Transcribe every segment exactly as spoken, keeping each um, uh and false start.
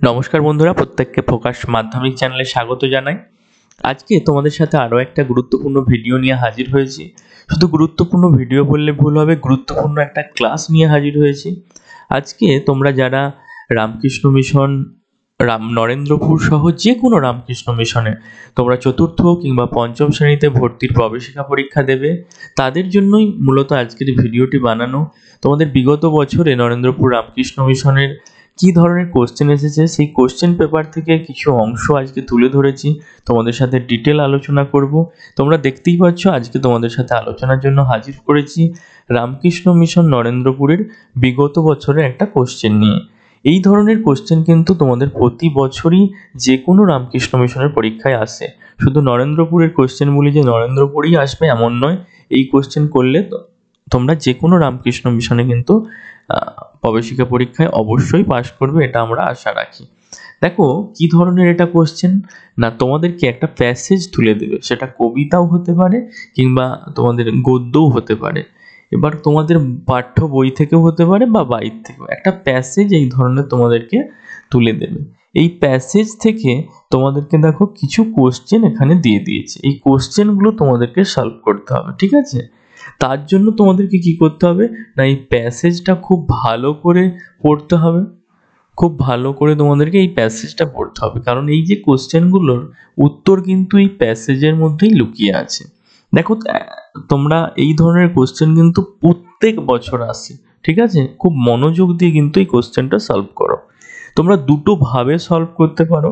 নমস্কার বন্ধুরা, প্রত্যেককে ফোকাস মাধ্যমিক চ্যানেলে স্বাগত জানাই। আজকে তোমাদের সাথে আরও একটা গুরুত্বপূর্ণ ভিডিও নিয়ে হাজির হয়েছি। শুধু গুরুত্বপূর্ণ ভিডিও বললে ভুল হবে, গুরুত্বপূর্ণ একটা ক্লাস নিয়ে হাজির হয়েছি। আজকে তোমরা যারা রামকৃষ্ণ মিশন, রাম নরেন্দ্রপুর সহ যে কোনো রামকৃষ্ণ মিশনে তোমরা চতুর্থ কিংবা পঞ্চম শ্রেণীতে ভর্তির প্রবেশিকা পরীক্ষা দেবে, তাদের জন্যই মূলত আজকের ভিডিওটি বানানো। তোমাদের বিগত বছরে নরেন্দ্রপুর রামকৃষ্ণ মিশনের কি ধরনের কোশ্চেন এসেছে সেই কোশ্চেন পেপার থেকে কিছু অংশ আজকে তুলে ধরেছি, তোমাদের সাথে ডিটেল আলোচনা করব। তোমরা দেখতেই পাচ্ছ আজকে তোমাদের সাথে আলোচনার জন্য হাজির করেছি রামকৃষ্ণ মিশন নরেন্দ্রপুরের বিগত বছরের একটা কোশ্চেন নিয়ে। এই ধরনের কোশ্চেন কিন্তু তোমাদের প্রতি বছরই যে কোনো রামকৃষ্ণ মিশনের পরীক্ষায় আসে। শুধু নরেন্দ্রপুরের কোশ্চেন বলি যে নরেন্দ্রপুরেই আসবে এমন নয়। এই কোশ্চেন করলে তোমরা যে কোনো রামকৃষ্ণ মিশনে কিন্তু প্রবেশিকা পরীক্ষায় অবশ্যই পাশ করবে, এটা আমরা আশা রাখি। দেখো কি ধরনের এটা কোশ্চেন না, তোমাদেরকে একটা প্যাসেজ তুলে দেবে, সেটা কবিতাও হতে পারে কিংবা তোমাদের গদ্যও হতে পারে। এবার তোমাদের পাঠ্য বই থেকেও হতে পারে বা বাইর থেকেও একটা প্যাসেজ এই ধরনের তোমাদেরকে তুলে দেবে। এই প্যাসেজ থেকে তোমাদেরকে দেখো কিছু কোশ্চেন এখানে দিয়ে দিয়েছে, এই কোশ্চেনগুলো তোমাদেরকে সলভ করতে হবে, ঠিক আছে? তার জন্য তোমাদেরকে কি করতে হবে না, এই প্যাসেজটা খুব ভালো করে পড়তে হবে। খুব ভালো করে তোমাদেরকে এই প্যাসেজটা পড়তে হবে, কারণ এই যে কোশ্চেনগুলোর উত্তর কিন্তু এই প্যাসেজের মধ্যেই লুকিয়ে আছে। দেখো তোমরা এই ধরনের কোশ্চেন কিন্তু প্রত্যেক বছর আসে, ঠিক আছে? খুব মনোযোগ দিয়ে কিন্তু এই কোশ্চেনটা সলভ করো। তোমরা দুটো ভাবে সলভ করতে পারো।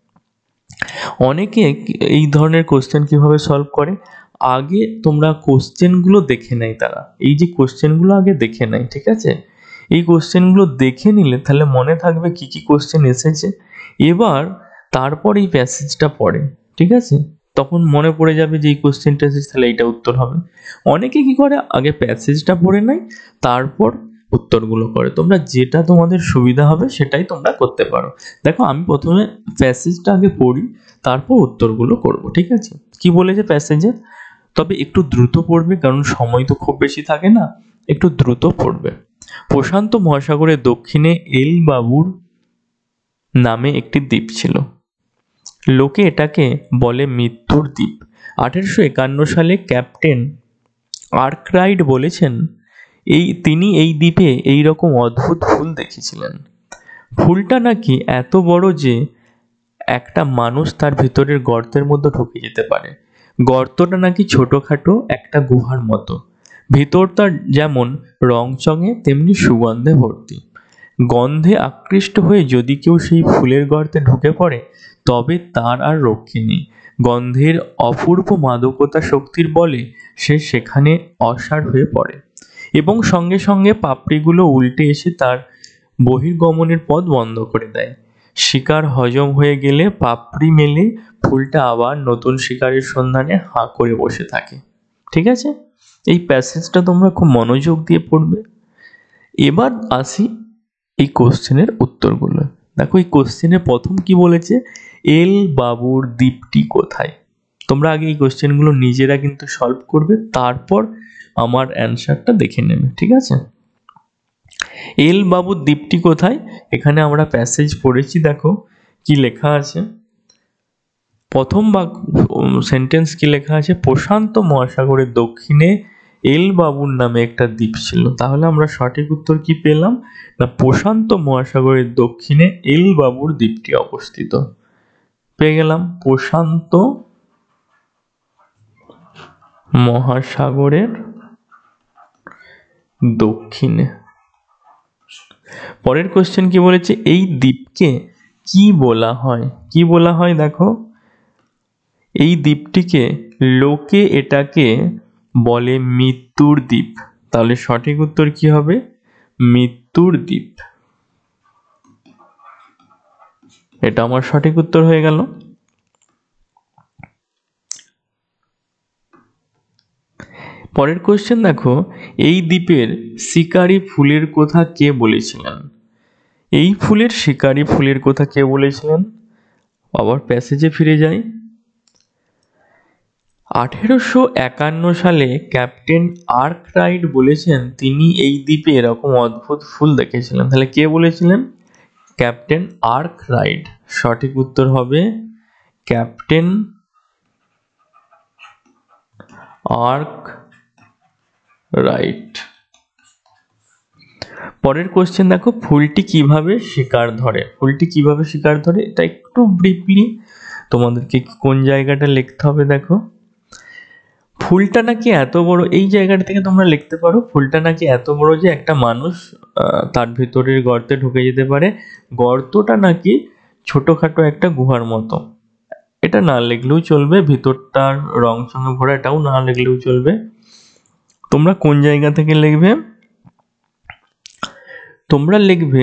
অনেকে এই ধরনের কোশ্চেন কিভাবে সলভ করে, আগে তোমরা কোশ্চেনগুলো দেখে নেয়, তারা এই যে কোশ্চেনগুলো আগে দেখে নেয়, ঠিক আছে? এই কোশ্চেনগুলো দেখে নিলে তাহলে মনে থাকবে কি কি কোশ্চেন এসেছে, এবার তারপর এই প্যাসেজটা পড়ে, ঠিক আছে? তখন মনে পড়ে যাবে যে এই কোশ্চেনটা এসেছে, তাহলে এইটা উত্তর হবে। অনেকে কি করে আগে প্যাসেজটা পড়ে নেয়, তারপর উত্তরগুলো করে। তোমরা যেটা তোমাদের সুবিধা হবে সেটাই তোমরা করতে পারো। দেখো আমি প্রথমে প্যাসেজটা আগে পড়ি, তারপর উত্তরগুলো করব, ঠিক আছে? কি বলেছে প্যাসেজে, তবে একটু দ্রুত পড়বে কারণ সময় তো খুব বেশি থাকে না, একটু দ্রুত পড়বে। প্রশান্ত মহাসাগরের দক্ষিণে এল বাবুর নামে একটি দ্বীপ ছিল। লোকে এটাকে বলে মৃত্যুর দ্বীপ। আঠেরোশো একান্ন সালে ক্যাপ্টেন আর্করাইট বলেছেন এই তিনি এই দ্বীপে এই রকম অদ্ভুত ফুল দেখেছিলেন। ফুলটা নাকি এত বড় যে একটা মানুষ তার ভিতরের গর্তের মধ্যে ঢুকে যেতে পারে। গর্তটা নাকি ছোটখাটো একটা গুহার মতো, ভিতরটা যেমন রংচঙে তেমনি সুগন্ধে ভর্তি। গন্ধে আকৃষ্ট হয়ে যদি কেউ সেই ফুলের গর্তে ঢুকে পড়ে তবে তার আর রক্ষে নেই। গন্ধের অপূর্ব মাদকতা শক্তির বলে সে সেখানে অসাড় হয়ে পড়ে এবং সঙ্গে সঙ্গে পাপড়িগুলো উল্টে এসে তার বহির্গমনের পথ বন্ধ করে দেয়। শিকার হজম হয়ে গেলে পাপড়ি মেলে ফুলটা আবার নতুন শিকারের সন্ধানে হাঁ করে বসে থাকে, ঠিক আছে? এই প্যাসেজটা তোমরা খুব মনোযোগ দিয়ে পড়বে। এবার আসি এই কোশ্চেনের উত্তরগুলো। দেখো এই কোশ্চেনে প্রথম কি বলেছে, এল বাবুর দ্বীপটি কোথায়? তোমরা আগে এই কোশ্চেনগুলো নিজেরা কিন্তু সলভ করবে, তারপর আমার অ্যান্সারটা দেখে নেবে, ঠিক আছে? এল বাবুর দ্বীপটি কোথায়, এখানে আমরা প্যাসেজ পড়েছি। দেখো কি লেখা আছে, প্রথম বাক্য সেন্টেন্স কি লেখা আছে, প্রশান্ত মহাসাগরের দক্ষিণে এল বাবুর নামে একটা দ্বীপ ছিল। তাহলে আমরা সঠিক উত্তর কি পেলাম না, প্রশান্ত মহাসাগরের দক্ষিণে এল বাবুর দ্বীপটি অবস্থিত। পেয়ে গেলাম প্রশান্ত মহাসাগরের দক্ষিণে। পরের কোশ্চেন কি বলেছে, এই দ্বীপকে কি বলা হয়? কি বলা হয় দেখো, এই দ্বীপটিকে লোকে এটাকে বলে মৃত্যুর দ্বীপ। তাহলে সঠিক উত্তর কি হবে, মৃত্যুর দ্বীপ। এটা আমার সঠিক উত্তর হয়ে গেল। পরের কোশ্চেন দেখো, এই দ্বীপের শিকারী ফুলের কথা কে বলেছিলেন? এই ফুলের শিকারী ফুলের কথা কে বলেছিলেন? আবার প্যাসেজে ফিরে যাই। আঠেরোশো একান্ন সালে ক্যাপ্টেন আর্করাইট বলেছেন তিনি এই দ্বীপে এরকম অদ্ভুত ফুল দেখেছিলেন। তাহলে কে বলেছিলেন? ক্যাপ্টেন আর্ক রাইট, সঠিক উত্তর হবে ক্যাপ্টেন আর্ক রাইট। পরের কোশ্চেন দেখো, ফুলটি কিভাবে শিকার ধরে? ফুলটি কিভাবে শিকার ধরে এটা একটু ব্রিফলি তোমাদেরকে কোন জায়গাটা লিখতে হবে দেখো। ফুলটা নাকি এত বড়, এই জায়গাটা থেকে তোমরা লিখতে পারো ফুলটা নাকি এত বড় যে একটা মানুষ তার ভিতরের গর্তে ঢুকে যেতে পারে। গর্তটা নাকি ছোটখাটো একটা গুহার মতো। এটা না লিখলেও চলবে, ভিতরটার রং সঙ্গে ভরা, এটাও না লিখলেও চলবে। তোমরা কোন জায়গা থেকে লিখবে? তোমরা লিখবে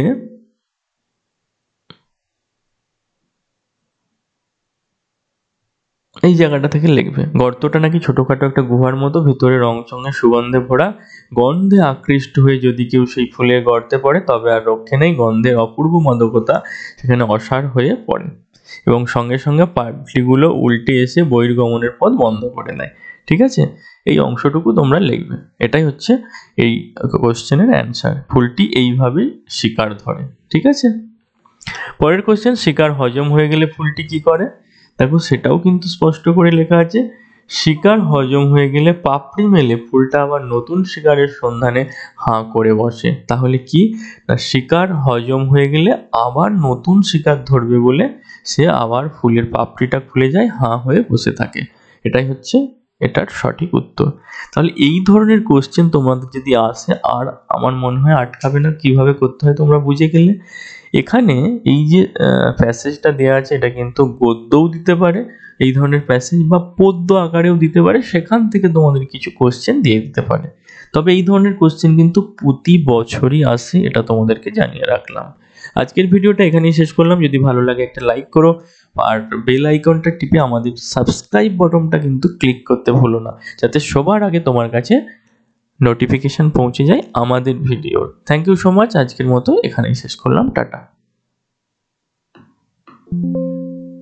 এই জায়গাটা থেকে লিখবে গর্তটা নাকি ছোটখাটো একটা গুহার মতো, ভিতরে রং সঙ্গে সুগন্ধে ভরা। গন্ধে আকৃষ্ট হয়ে যদি কেউ সেই ফুলের গর্তে পড়ে তবে আর রক্ষে নেই, গন্ধের অপূর্ব মাদকতা সেখানে অসার হয়ে পড়ে এবং সঙ্গে সঙ্গে পাপড়িগুলো উল্টে এসে বহির্গমনের পথ বন্ধ করে দেয়। ঠিক আছে, এই অংশটুকু তোমরা লিখবে। এটাই হচ্ছে এই কোশ্চেনের অ্যান্সার। ফুলটি এইভাবেই শিকার ধরে। ঠিক আছে, পরের কোশ্চেন, শিকার হজম হয়ে গেলে ফুলটি কি করে? দেখো সেটাও কিন্তু স্পষ্ট করে লেখা আছে, শিকার হজম হয়ে গেলে পাপড়ি মেলে ফুলটা আবার নতুন শিকারের সন্ধানে হাঁ করে বসে। তাহলে কি না, শিকার হজম হয়ে গেলে আবার নতুন শিকার ধরবে বলে সে আবার ফুলের পাপড়িটা খুলে যায়, হাঁ হয়ে বসে থাকে। এটাই হচ্ছে এটার সঠিক উত্তর। তাহলে এই ধরনের কোশ্চেন তোমাদের যদি আসে আর আমার মনে হয় আটকাবে না। কিভাবে করতে হয় তোমরা বুঝে গেলে। এখানে এই যে প্যাসেজটা দেওয়া আছে এটা কিন্তু গদ্যও দিতে পারে এই ধরনের প্যাসেজ, বা পদ্য আকারেও দিতে পারে, সেখান থেকে তোমাদের কিছু কোশ্চেন দিয়ে দিতে পারে। তবে এই ধরনের কোশ্চেন কিন্তু প্রতি বছরই আসে, এটা তোমাদেরকে জানিয়ে রাখলাম। আজকের ভিডিওটা এখানেই শেষ করলাম। যদি ভালো লাগে একটা লাইক করো, আর বেল আইকনটা টিপে আমাদের সাবস্ক্রাইব বাটনটা কিন্তু ক্লিক করতে ভুলো না, যাতে সবার আগে তোমার কাছে নোটিফিকেশন পৌঁছে যায় আমাদের ভিডিওর। Thank you so much. আজকের মতো এখানেই শেষ করলাম। টাটা।